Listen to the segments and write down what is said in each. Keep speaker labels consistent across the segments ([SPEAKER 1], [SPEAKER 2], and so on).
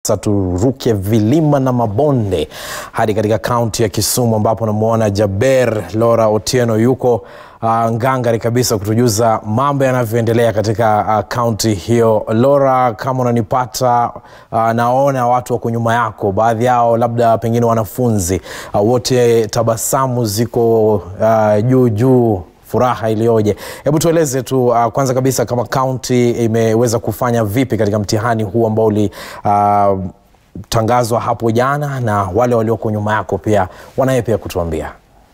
[SPEAKER 1] sasa turuke vilima na mabonde hadi katika kaunti ya Kisumu ambapo namuona Jaber Laura Otieno yuko ngangari kabisa kutujuza mambo yanavyoendelea katika kaunti hiyo. Laura, kama unanipata, naona watu wako nyuma yako, baadhi yao labda pengine wanafunzi, wote tabasamu ziko juu, furaha iliyoje. Hebu tueleze tu kwanza kabisa kama kaunti imeweza kufanya vipi katika mtihani huu ambao ulitangazwa hapo jana, na wale walioko nyuma yako pia wanaye pia kutuambia.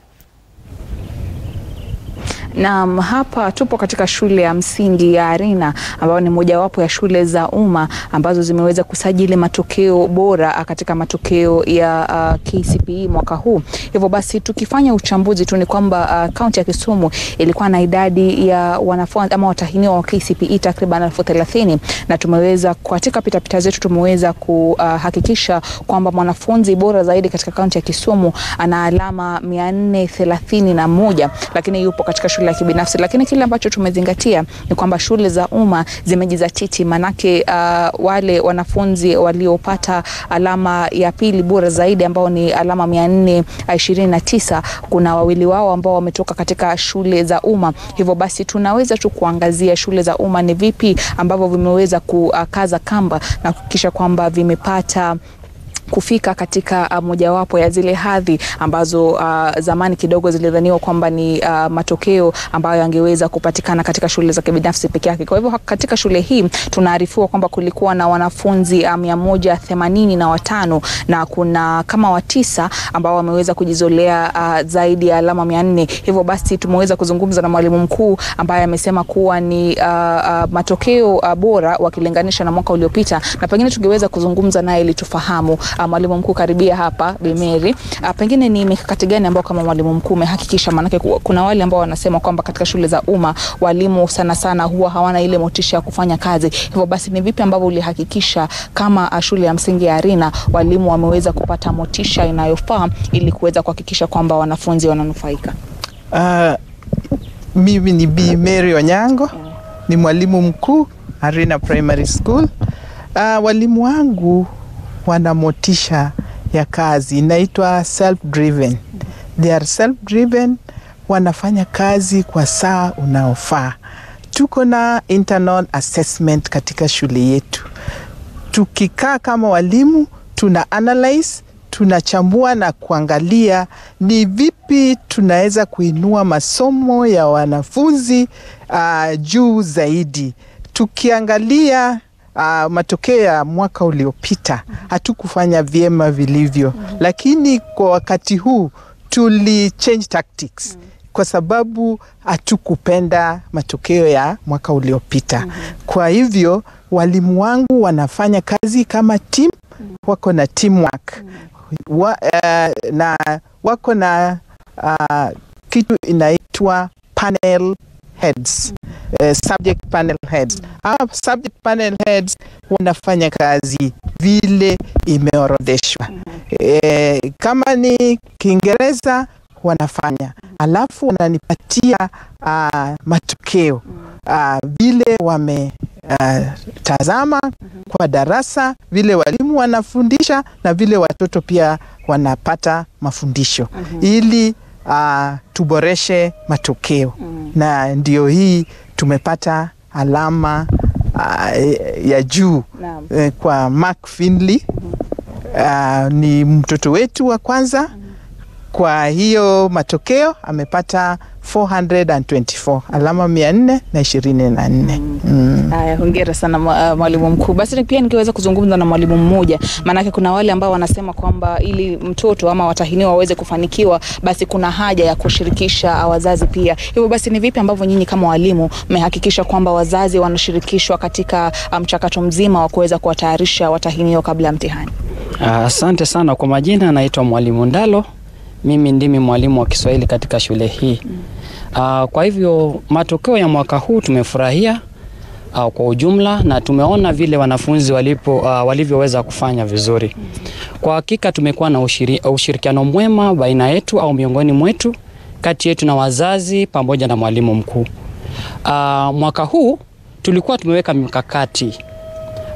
[SPEAKER 2] Na hapa tupo katika shule ya msingi ya Arena ambayo ni mojawapo ya shule za umma ambazo zimeweza kusajili matokeo bora katika matokeo ya KCPE mwaka huu. Hivyo basi tukifanya uchambuzi tu ni kwamba kaunti ya Kisumu ilikuwa na idadi ya wanafunzi ama watahiniwa wa KCPE takriban 30,000, na tumeweza katika pitapita zetu tumeweza kuhakikisha kwamba mwanafunzi bora zaidi katika kaunti ya Kisumu ana alama 431, lakini yupo katika shule ya kibinafsi. Lakini kile ambacho tumezingatia ni kwamba shule za umma zimejizatiti, manake wale wanafunzi waliopata alama ya pili bora zaidi ambao ni alama 429, kuna wawili wao ambao wametoka katika shule za umma. Hivyo basi tunaweza tu kuangazia shule za umma ni vipi ambavyo vimeweza kukaza kamba na kuhakikisha kwamba vimepata kufika katika mojawapo ya zile hadhi ambazo zamani kidogo zilidhaniwa kwamba ni matokeo ambayo yangeweza kupatikana katika shule za kibinafsi peke yake. Kwa hivyo katika shule hii tunaarifiwa kwamba kulikuwa na wanafunzi 185 na kuna kama 9 ambao wameweza kujizolea zaidi ya alama 400. Hivyo basi tumeweza kuzungumza na mwalimu mkuu ambaye amesema kuwa ni matokeo bora wakilinganisha na mwaka uliopita, na pengine tungeweza kuzungumza naye ili tufahamu. Mwalimu mkuu, karibia hapa Bi Mary. Pengine ni mikakati gani ambao kama mwalimu mkuu umehakikisha, manake kuna wale ambao wanasema kwamba katika shule za umma walimu sana huwa hawana ile motisha ya kufanya kazi. Hivyo basi ni vipi ambavyo ulihakikisha kama shule ya msingi ya Arena walimu wameweza kupata motisha inayofaa ili kuweza kuhakikisha kwamba wanafunzi wananufaika?
[SPEAKER 3] Mimi ni Bi Mary Onyango, ni mwalimu mkuu Arena Primary School. Walimu wangu wana motisha ya kazi, inaitwa self-driven. They are self-driven, wanafanya kazi kwa saa unaofaa. Tuko na internal assessment katika shule yetu. Tukikaa kama walimu, tuna analyze, tunachambua na kuangalia ni vipi tunaweza kuinua masomo ya wanafunzi juu zaidi. Tukiangalia matokeo ya mwaka uliopita hatukufanya vyema vilivyo, lakini kwa wakati huu tuli change tactics kwa sababu hatukupenda matokeo ya mwaka uliopita. Kwa hivyo walimu wangu wanafanya kazi kama team, wako na teamwork, na wako na kitu inaitwa panel heads, subject panel heads. Subject panel heads wanafanya kazi vile imeorodheshwa. Kama ni Kiingereza wanafanya, alafu wananipatia matokeo vile wametazama kwa darasa, vile walimu wanafundisha na vile watoto pia wanapata mafundisho ili tuboreshe matokeo. Na ndio hii tumepata alama ya juu kwa Mark Finley. Ni mtoto wetu wa kwanza. Kwa hiyo matokeo amepata 424, alama 424.
[SPEAKER 2] Haya, hongera sana mwalimu mkuu. Basi pia nikiweza kuzungumza na mwalimu mmoja, manake kuna wale ambao wanasema kwamba ili mtoto ama watahiniwa waweze kufanikiwa basi kuna haja ya kushirikisha wazazi pia. Hivyo basi ni vipi ambavyo nyinyi kama walimu mmehakikisha kwamba wazazi wanashirikishwa katika mchakato mzima wa kuweza kuwatayarisha watahiniwa kabla ya mtihani?
[SPEAKER 4] Asante sana. Kwa majina naitwa Mwalimu Ndalo. Mimi ndimi mwalimu wa Kiswahili katika shule hii. Kwa hivyo matokeo ya mwaka huu tumefurahia kwa ujumla, na tumeona vile wanafunzi walivyoweza kufanya vizuri. Kwa hakika tumekuwa na ushirikiano mwema baina yetu au miongoni mwetu, kati yetu na wazazi pamoja na mwalimu mkuu. Mwaka huu tulikuwa tumeweka mikakati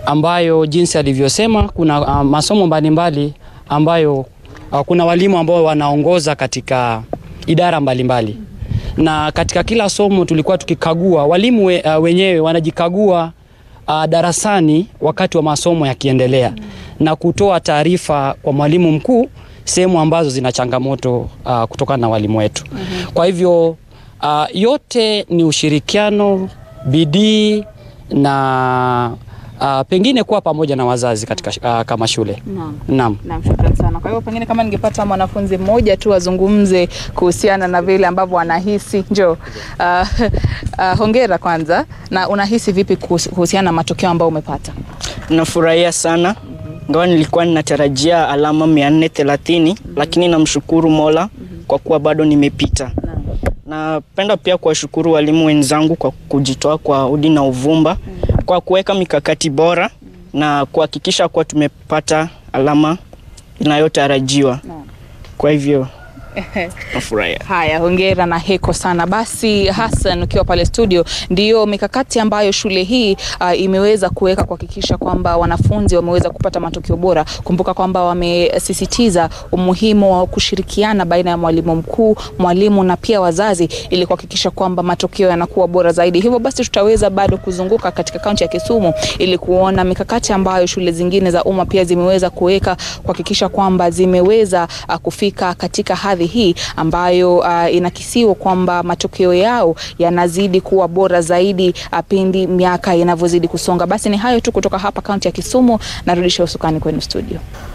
[SPEAKER 4] ambayo jinsi alivyosema kuna masomo mbalimbali ambayo kuna walimu ambao wanaongoza katika idara mbalimbali. Na katika kila somo tulikuwa tukikagua, walimu wenyewe wanajikagua darasani wakati wa masomo yakiendelea na kutoa taarifa kwa mwalimu mkuu sehemu ambazo zina changamoto kutokana na walimu wetu. Kwa hivyo yote ni ushirikiano, bidii na pengine kuwa pamoja na wazazi katika kama shule. Naam. Naam,
[SPEAKER 2] shukrani sana. Kwa hiyo pengine kama ningepata mwanafunzi mmoja tu azungumze kuhusiana na vile ambavyo anahisi. Njoo. Hongera kwanza. Na unahisi vipi kuhusiana na matokeo ambayo umepata?
[SPEAKER 5] Nafurahia sana. Ingawa nilikuwa ninatarajia alama 430 lakini namshukuru Mola kwa kuwa bado nimepita. Napenda pia kuwashukuru walimu wenzangu kwa kujitoa kwa udi na uvumba, kwa kuweka mikakati bora na kuhakikisha kuwa tumepata alama inayotarajiwa. Kwa hivyo nafurahia.
[SPEAKER 2] Haya, hongera na heko sana. Basi Hassan, ukiwa pale studio, ndio mikakati ambayo shule hii imeweza kuweka kuhakikisha kwamba wanafunzi wameweza kupata matokeo bora. Kumbuka kwamba wamesisitiza umuhimu wa kushirikiana baina ya mwalimu mkuu, mwalimu na pia wazazi ili kuhakikisha kwamba matokeo yanakuwa bora zaidi. Hivyo basi tutaweza bado kuzunguka katika kaunti ya Kisumu ili kuona mikakati ambayo shule zingine za umma pia zimeweza kuweka kuhakikisha kwamba zimeweza kufika katika hadhi hii ambayo inakisiwa kwamba matokeo yao yanazidi kuwa bora zaidi pindi miaka inavyozidi kusonga. Basi ni hayo tu kutoka hapa kaunti ya Kisumu, narudisha usukani kwenu studio.